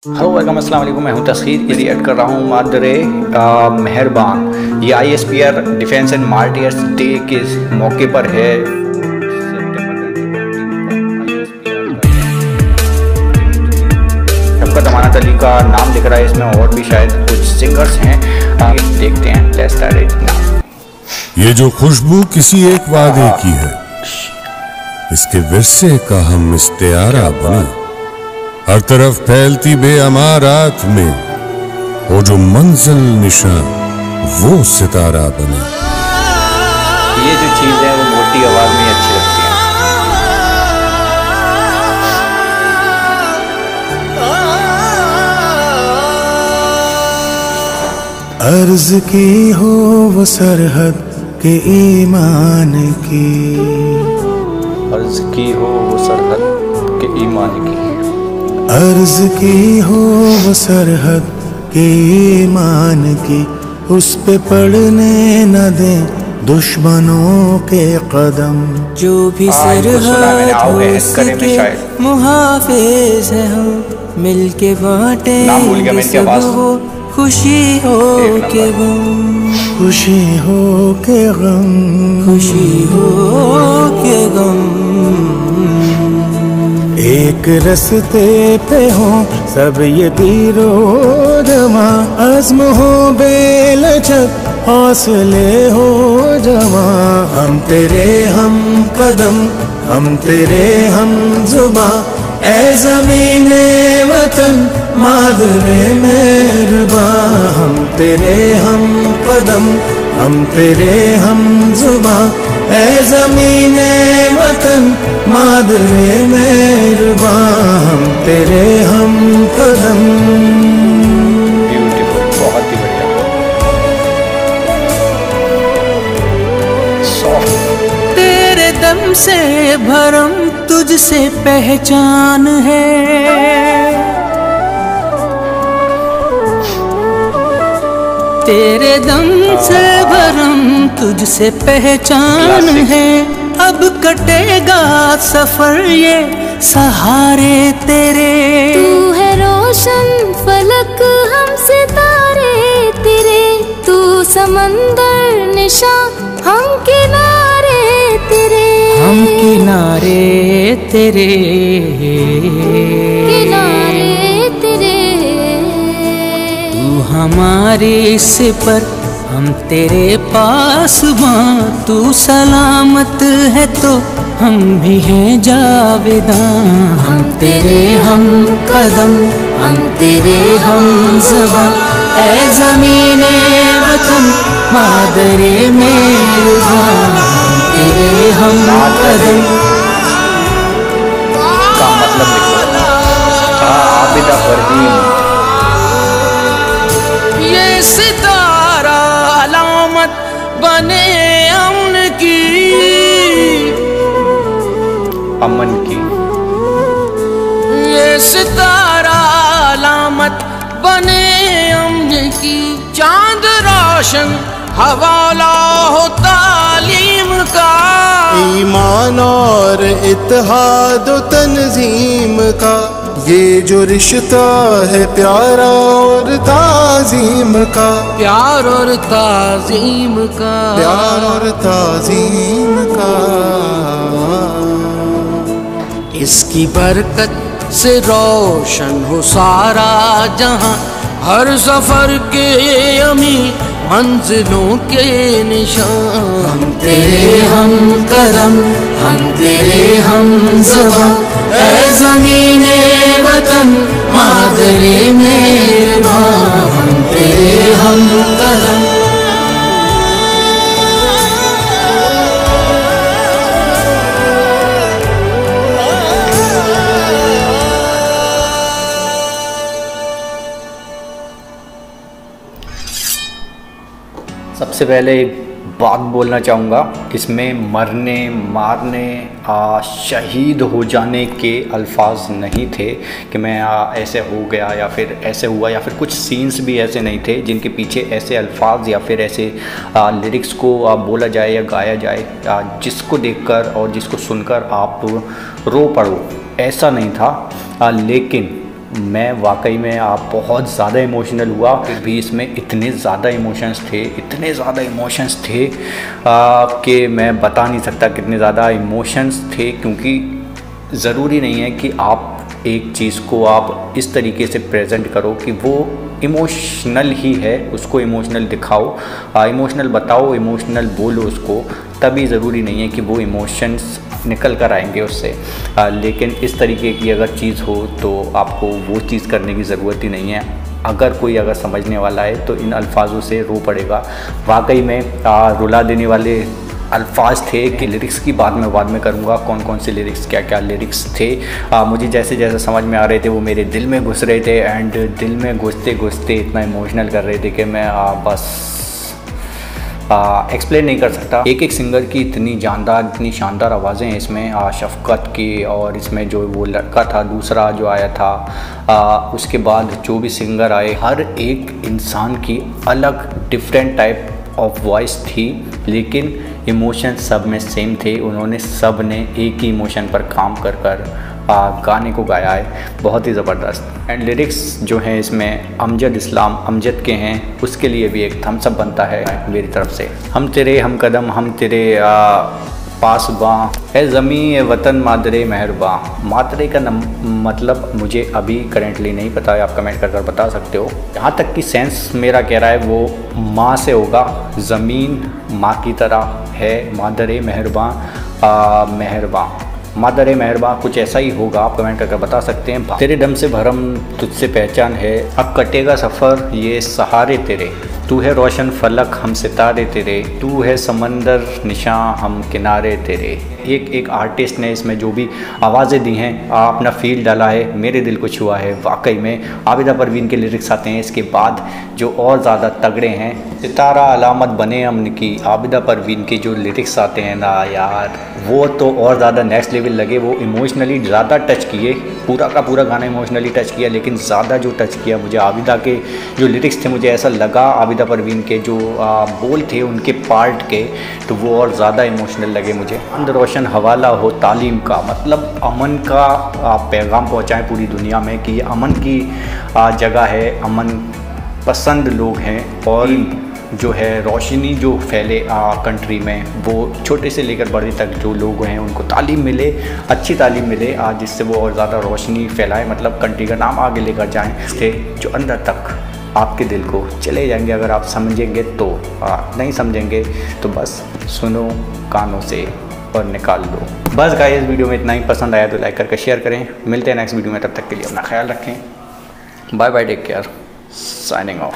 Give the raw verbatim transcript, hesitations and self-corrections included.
Hello welcome अस्सलाम वालेकुम। मैं हूं तस्खीर, रिएक्ट कर रहा हूं मादरे मेहरबान। ये I S P R defence and martyrs day के मौके पर है। शफकत अमानत अली का नाम दिख रहा है इसमें, और भी शायद कुछ सिंगर्स हैं। आगे देखते हैं। Let's start it now. ये जो खुशबू किसी एक वादे की है, इसके विरसे का हम इस्तेआरा बने। हर तरफ फैलती बेअमारात में वो जो मंजिल निशान, वो सितारा बने। ये जो चीज है वो मोटी आवाज में अच्छी लगती है। अर्ज की हो वो सरहद के ईमान की, अर्ज की हो वो सरहद के ईमान की, अर्ज की हो वो सरहद के ईमान की। उस पे पड़ने न दे दुश्मनों के कदम। जो भी सरहद हो उसके मुहाफिज है हम, मिलके बांटे सबको खुशी हो के गम, खुशी हो के गम, खुशी हो के गम। एक रस्ते पे हो सब ये तीरो जमा, अज़्म हो बेलचक, हौसले हो जमा। हम तेरे हम कदम, हम तेरे हम जुबा, ऐ ज़मीने वतन मादरे मेहरबा। हम तेरे हम कदम, हम तेरे हम जुबा, ऐ ज़मीने वतन मादरे मेहरबा। हम तेरे हम कदम। ब्यूटीफुल, बहुत ही बढ़िया। तेरे दम से भरम, तुझसे पहचान है। तेरे दम से भरम, तुझसे पहचान है। अब कटेगा सफर ये सहारे तेरे। तू है रोशन फलक, हम सितारे तेरे। तू समंदर निशा, हम किनारे तेरे। हम किनारे तेरे, किनारे तेरे। तू हमारी सिपर, हम तेरे पास बां। तू सलामत है तो हम भी हैं जावेदा। हम तेरे हम कदम, हम तेरे हम ज़बां, ऐ ज़मीने वतन मादरे मेहरबां। हम तेरे हम कदम का मतलब लिखो। आबिदा परवीन। ये सितारा अलामत बने अमन की, अमन की। ये सितारा अलामत बने अमन की। चांद रोशन हवाला हो तालीम का, ईमान और इत्तेहाद व तंजीम का। ये जो रिश्ता है प्यारा और ताजीम का, प्यार और ताजीम का, प्यार और ताजीम का। इसकी बरकत से रोशन हो सारा जहां, हर सफर के अमी मंजिलों के निशान। हम तेरे हम कदम, हम तेरे हम ज़बां, ऐ ज़मीने वतन मादरे मेहरबां। हम तेरे हम कदम। सबसे पहले एक बात बोलना चाहूँगा, इसमें मरने मारने आ, शहीद हो जाने के अल्फाज नहीं थे कि मैं आ, ऐसे हो गया या फिर ऐसे हुआ, या फिर कुछ सीन्स भी ऐसे नहीं थे जिनके पीछे ऐसे अल्फाज या फिर ऐसे आ, लिरिक्स को आ, बोला जाए या गाया जाए आ, जिसको देखकर और जिसको सुनकर आप रो पड़ो, ऐसा नहीं था। आ, लेकिन मैं वाकई में आप बहुत ज़्यादा इमोशनल हुआ। फिर भी इसमें इतने ज़्यादा इमोशंस थे, इतने ज़्यादा इमोशंस थे कि मैं बता नहीं सकता कितने ज़्यादा इमोशंस थे, क्योंकि ज़रूरी नहीं है कि आप एक चीज़ को आप इस तरीके से प्रेजेंट करो कि वो इमोशनल ही है, उसको इमोशनल दिखाओ, इमोशनल बताओ, इमोशनल बोलो उसको, तभी ज़रूरी नहीं है कि वो इमोशंस निकल कर आएंगे उससे। आ, लेकिन इस तरीके की अगर चीज़ हो तो आपको वो चीज़ करने की ज़रूरत ही नहीं है। अगर कोई अगर समझने वाला है तो इन अल्फाजों से रो पड़ेगा। वाकई में आ, रुला देने वाले अल्फाज थे कि लिरिक्स की बात मैं बाद में करूँगा, कौन कौन से लिरिक्स, क्या क्या लिरिक्स थे। आ, मुझे जैसे जैसे समझ में आ रहे थे वो मेरे दिल में घुस रहे थे, एंड दिल में घुसते घुसते इतना इमोशनल कर रहे थे कि मैं आ, बस एक्सप्लेन नहीं कर सकता। एक एक सिंगर की इतनी जानदार, इतनी शानदार आवाज़ें हैं इसमें, आ, शफ़क़त की, और इसमें जो वो लड़का था दूसरा जो आया था, आ, उसके बाद जो भी सिंगर आए, हर एक इंसान की अलग डिफरेंट टाइप ऑफ वॉइस थी, लेकिन इमोशन सब में सेम थे। उन्होंने सब ने एक ही इमोशन पर काम कर कर आ, गाने को गाया है, बहुत ही ज़बरदस्त। एंड लिरिक्स जो हैं इसमें अमजद इस्लाम अमजद के हैं, उसके लिए भी एक थम्स अप बनता है मेरी तरफ से। हम तेरे हम कदम हम तेरे आ, पास बाँ है ज़मी ए वतन मादरे मेहरबां। मादरे का नम, मतलब मुझे अभी करेंटली नहीं पता है, आप कमेंट कर कर बता सकते हो। यहाँ तक कि सेंस मेरा कह रहा है वो माँ से होगा, ज़मीन माँ की तरह है, मादरे मेहरबां मेहरबां मादरे मेहरबां कुछ ऐसा ही होगा, आप कमेंट करके बता सकते हैं। तेरे दम से भरम तुझसे पहचान है, अब कटेगा सफ़र ये सहारे तेरे, तू है रोशन फलक हम सितारे तेरे, तू है समंदर निशां हम किनारे तेरे। एक एक आर्टिस्ट ने इसमें जो भी आवाज़ें दी हैं, अपना फील डाला है, मेरे दिल को छुआ है। वाकई में आबिदा परवीन के लिरिक्स आते हैं इसके बाद जो और ज़्यादा तगड़े हैं। सितारा अलामत बने अमन की, आबिदा परवीन के जो लिरिक्स आते हैं ना यार, वो तो और ज़्यादा नेक्स्ट लेवल लगे। वो इमोशनली ज़्यादा टच किए, पूरा का पूरा गाना इमोशनली टच किया, लेकिन ज़्यादा जो टच किया मुझे आबिदा के जो लिरिक्स थे, मुझे ऐसा लगा आबिदा परवीन के जो आ, बोल थे उनके पार्ट के, तो वो और ज़्यादा इमोशनल लगे मुझे। अंद रोशन हवाला हो तालीम का, मतलब अमन का आप पैगाम पहुँचाएँ पूरी दुनिया में कि ये अमन की जगह है, अमन पसंद लोग हैं, और जो है रोशनी जो फैले आ, कंट्री में, वो छोटे से लेकर बड़े तक जो लोग हैं उनको तालीम मिले, अच्छी तालीम मिले, आज जिससे वो और ज़्यादा रोशनी फैलाए, मतलब कंट्री का नाम आगे लेकर जाएं, इससे जो अंदर तक आपके दिल को चले जाएंगे। अगर आप समझेंगे तो, आ, नहीं समझेंगे तो बस सुनो कानों से और निकाल दो। बस गाइस, इस वीडियो में इतना ही। पसंद आया तो लाइक करके शेयर करें। मिलते हैं नेक्स्ट वीडियो में, तब तक के लिए अपना ख्याल रखें। Bye bye, take care, signing of.